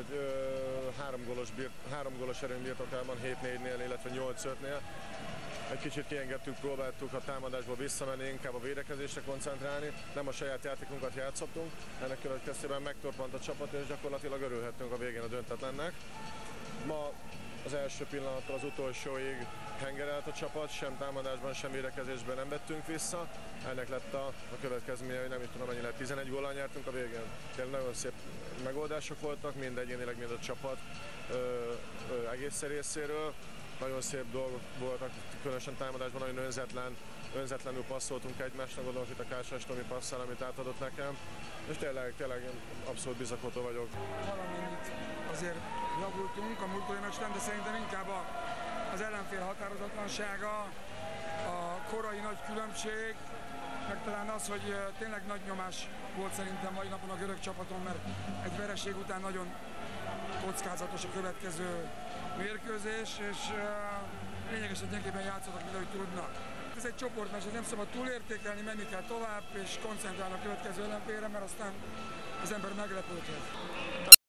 hogy 3 gólos erőn birtokában 7-4-nél, illetve 8-5-nél. Egy kicsit kiengedtük, próbáltuk a támadásból visszamenni, inkább a védekezésre koncentrálni, nem a saját játékunkat játszottunk, ennek következtében megtorpant a csapat, és gyakorlatilag örülhettünk a végén a döntetlennek. Ma az első pillanattól az utolsóig hengerelt a csapat, sem támadásban, sem védekezésben nem vettünk vissza. Ennek lett a következménye, hogy nem is tudom, mennyi lett, 11 góllal nyertünk a végén. Tényleg nagyon szép megoldások voltak, mind egyénileg, mind a csapat egész részéről. Nagyon szép dolgok voltak, különösen támadásban nagyon önzetlenül passzoltunk egymásnak, gondolok itt a Kásás Tomi passzal, amit átadott nekem, és tényleg abszolút bizakodó vagyok. Valamennyit azért javultunk a múltkori meccsen, de szerintem inkább az ellenfél határozatlansága, a korai nagy különbség, meg talán az, hogy tényleg nagy nyomás volt szerintem mai napon a görög csapaton, mert egy vereség után nagyon kockázatos a következő mérkőzés, és lényegesen gyengében játszottak, mint ahogy tudnak. Ez egy csoportmeccs, nem szabad túlértékelni, menni kell tovább, és koncentrálni a következő ellenfélre, mert aztán az ember meglepődhet.